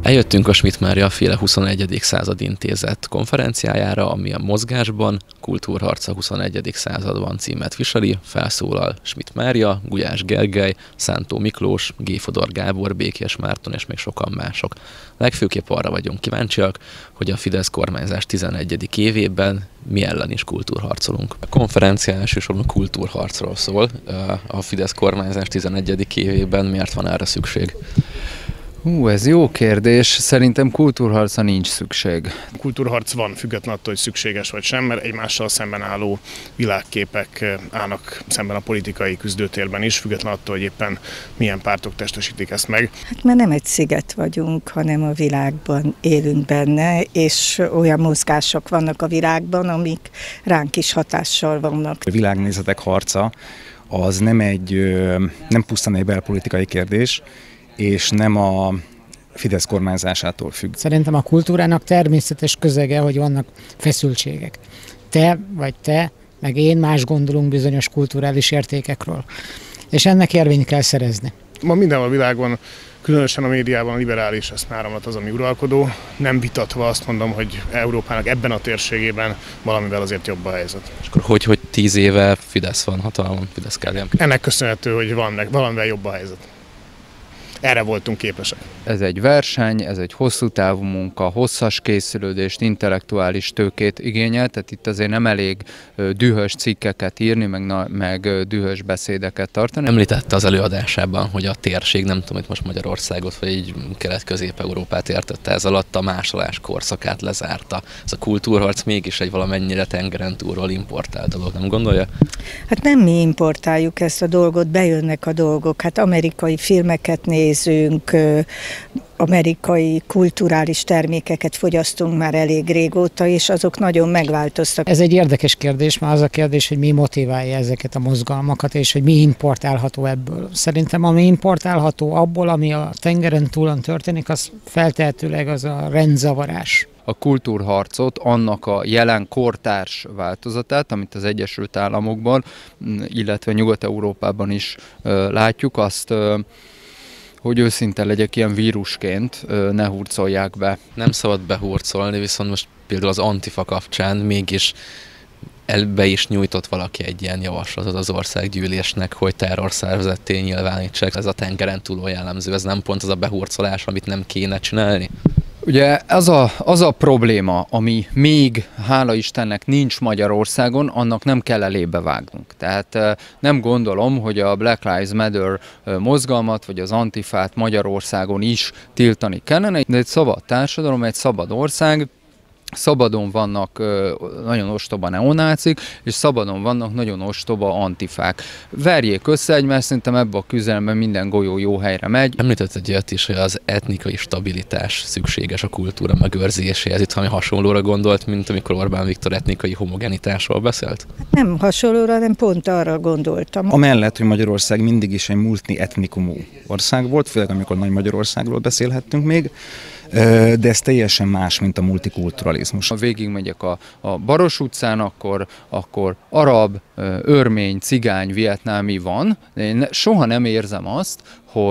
Eljöttünk a Schmidt Mária féle 21. század intézet konferenciájára, ami a Mozgásban, Kultúrharca 21. században címet viseli, felszólal Schmidt Mária, Gulyás Gergely, Szántó Miklós, G. Fodor Gábor, Békés Márton és még sokan mások. Legfőképp arra vagyunk kíváncsiak, hogy a Fidesz kormányzás 11. évében mi ellen is kultúrharcolunk. A konferencia elsősorban kultúrharcról szól. A Fidesz kormányzás 11. évében miért van erre szükség? Ez jó kérdés. Szerintem kultúrharcra nincs szükség. Kultúrharc van, függetlenül attól, hogy szükséges vagy sem, mert egymással szemben álló világképek állnak szemben a politikai küzdőtérben is, függetlenül attól, hogy éppen milyen pártok testesítik ezt meg. Hát mert nem egy sziget vagyunk, hanem a világban élünk benne, és olyan mozgások vannak a világban, amik ránk is hatással vannak. A világnézetek harca az nem pusztán egy belpolitikai kérdés, és nem a Fidesz kormányzásától függ. Szerintem a kultúrának természetes közege, hogy vannak feszültségek. Te, meg én más gondolunk bizonyos kulturális értékekről. És ennek érvényt kell szerezni. Ma mindenhol a világban, különösen a médiában a liberális eszmáramlat az, ami uralkodó. Nem vitatva azt mondom, hogy Európának ebben a térségében valamivel azért jobb a helyzet. És akkor hogy 10 éve Fidesz van hatalmon, Fidesz kell. Ennek köszönhető, hogy valamivel jobb a helyzet. Erre voltunk képesek. Ez egy verseny, ez egy hosszú távú munka, hosszas készülődést, intellektuális tőkét igényel, tehát itt azért nem elég dühös cikkeket írni, meg dühös beszédeket tartani. Említette az előadásában, hogy a térség, nem tudom, itt most Magyarországot, vagy így Kelet-Közép-Európát értette ez alatt, a másolás korszakát lezárta. Ez a kultúrharc mégis egy valamennyire tengeren túlról importált dolog, nem gondolja? Hát nem mi importáljuk ezt a dolgot, bejönnek a dolgok. Hát amerikai filmeket nézünk, amerikai kulturális termékeket fogyasztunk már elég régóta, és azok nagyon megváltoztak. Ez egy érdekes kérdés, mert az a kérdés, hogy mi motiválja ezeket a mozgalmakat, és hogy mi importálható ebből. Szerintem ami importálható abból, ami a tengeren túlon történik, az feltehetőleg az a rendzavarás. A kultúrharcot, annak a jelen kortárs változatát, amit az Egyesült Államokban, illetve Nyugat-Európában is látjuk, azt, hogy őszinte legyek, ilyen vírusként ne hurcolják be. Nem szabad behurcolni, viszont most például az Antifa kapcsán mégis be is nyújtott valaki egy ilyen javaslatot az országgyűlésnek, hogy terrorszervezetté nyilvánítsák. Ez a tengeren túló jellemző, ez nem pont az a behurcolás, amit nem kéne csinálni? Ugye az a probléma, ami még, hála Istennek, nincs Magyarországon, annak nem kell elébe vágnunk. Tehát nem gondolom, hogy a Black Lives Matter mozgalmat, vagy az Antifát Magyarországon is tiltani kellene, de egy szabad társadalom, egy szabad ország, szabadon vannak nagyon ostoba neonácik, és szabadon vannak nagyon ostoba antifák. Verjék össze egymást, szerintem ebben a küzdelemben minden golyó jó helyre megy. Említett egy olyat is, hogy az etnikai stabilitás szükséges a kultúra megőrzéséhez. Itt valami hasonlóra gondolt, mint amikor Orbán Viktor etnikai homogenitásról beszélt? Nem hasonlóra, hanem pont arra gondoltam. Amellett, hogy Magyarország mindig is egy multietnikumú ország volt, főleg amikor Nagy Magyarországról beszélhettünk még, de ez teljesen más, mint a multikulturalizmus. Ha végigmegyek a Baros utcán, akkor arab, örmény, cigány, vietnámi van, de én soha nem érzem azt,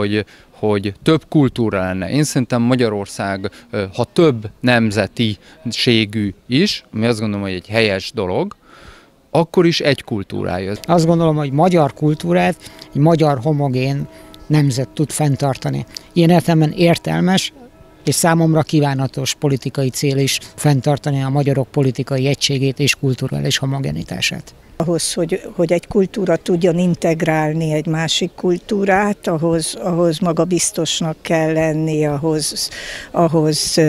hogy több kultúra lenne. Én szerintem Magyarország, ha több nemzetiségű is, ami azt gondolom, hogy egy helyes dolog, akkor is egy kultúrája. Azt gondolom, hogy magyar kultúrát egy magyar homogén nemzet tud fenntartani. Ilyen értelemben értelmes, és számomra kívánatos politikai cél is fenntartani a magyarok politikai egységét és kulturális homogenitását. Ahhoz, hogy egy kultúra tudjon integrálni egy másik kultúrát, ahhoz magabiztosnak kell lenni, ahhoz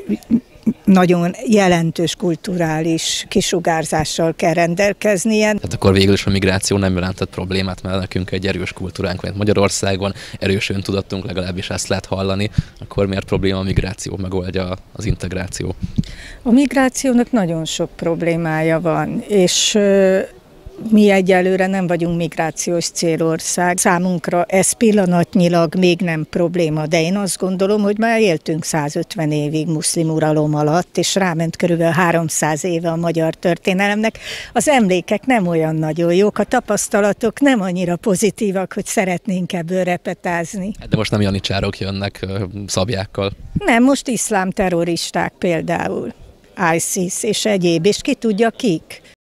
nagyon jelentős kulturális kisugárzással kell rendelkeznie. Tehát akkor végül is a migráció nem jelentett problémát, mert nekünk egy erős kultúránk van Magyarországon, erős öntudatunk, legalábbis ezt lehet hallani, akkor miért probléma a migráció megoldja az integráció? A migrációnak nagyon sok problémája van, és Mi egyelőre nem vagyunk migrációs célország. Számunkra ez pillanatnyilag még nem probléma, de én azt gondolom, hogy már éltünk 150 évig muszlim uralom alatt, és ráment körülbelül 300 éve a magyar történelemnek. Az emlékek nem olyan nagyon jók, a tapasztalatok nem annyira pozitívak, hogy szeretnénk ebből repetázni. De most nem janicsárok jönnek szabjákkal. Nem, most iszlám terroristák például, ISIS és egyéb, és ki tudja kik.